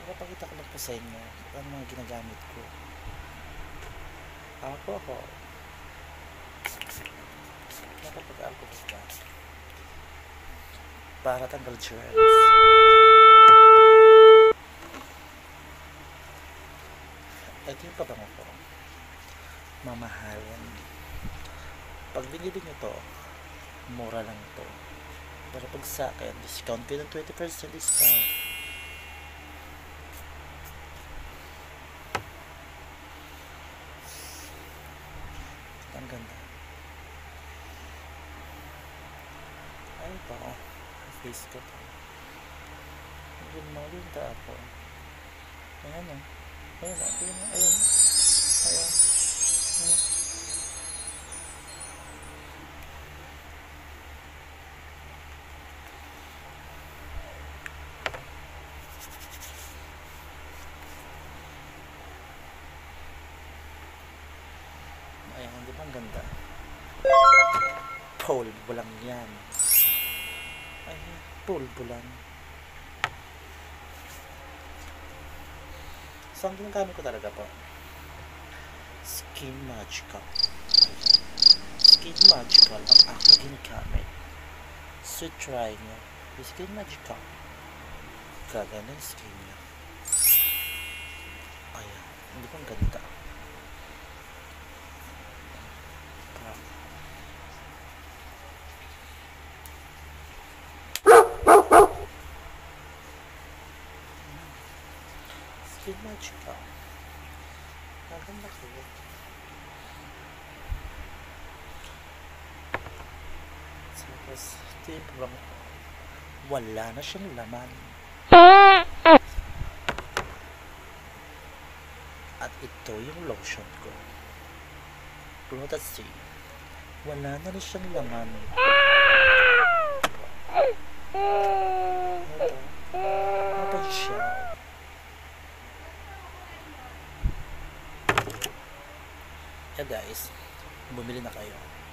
Napakita ko lang po sa inyo ang mga ginagamit ko. Alcohol. Nakapag-alcohol ka para tanggal germs. Ito yung pabango ko. Mamahalin. Pag binili nyo to, mura lang to. Pero pag sa akin, discount ko ng 20% discount. Ang ganda. Ay pa, face ko to. Maganda ako. Ayan o. Ayan o. Ayan o. Ayan. Ayan. Ayan, di ba ang ganda? Pulbo lang yan. Ay, pulbo lang. So, ang ginagamit ko talaga po, Skin Magical. Ayan. Skin Magical ang aking ginagamit. So, try nyo. Skin Magical. Gaganda yung skin nyo. Ayan. Hindi ko ang ganda. Skin Magical. Gaganda ko. Tapos, ito yung problema ko. Wala na siyang laman. At ito yung lotion ko. Let's see. Wala na rin siyang laman. Ito siya. Yeah guys, bumili na kayo.